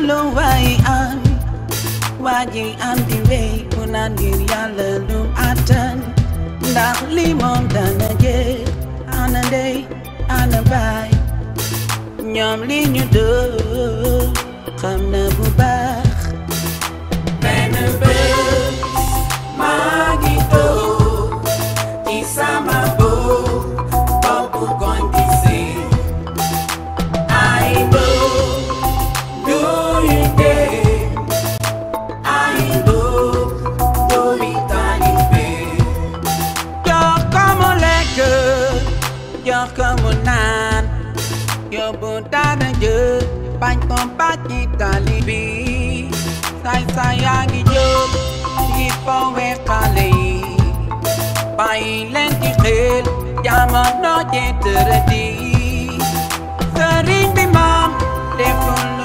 lo way am waji am di wey unan ngir yàlla lu atan ndax li moom dana jeex ana ndey ana baay ñoom li ñu doo xam na bu baax benn bés maa ngi toog ci sama bopp koñ di seen ay kamu nan yo buntana je bañ kompat ci Taalibé say yaangi jóg ci fowe xale yi bàyyi leen ci xel jamono je tëradi sëriñ bi moom deful